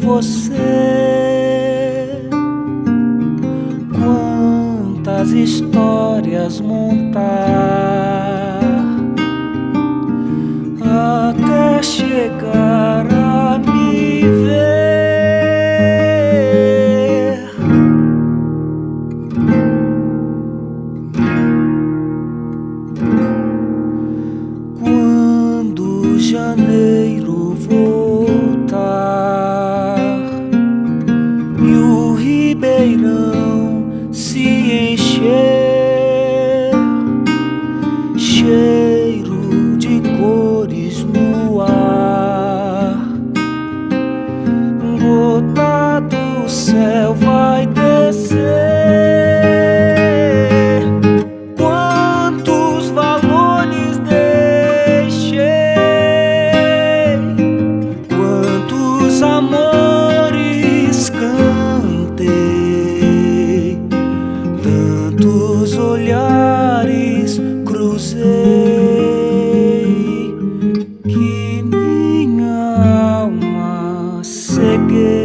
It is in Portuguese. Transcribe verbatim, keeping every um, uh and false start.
você. Quantas histórias montar até chegar a me ver. Quando janeiro voltar e o ribeirão se encher, cheiro de cores no ar, gota do céu vai descer. Quantos valores deixei, quantos amores cantei, tantos olhares cruzei, que minha alma ceguei.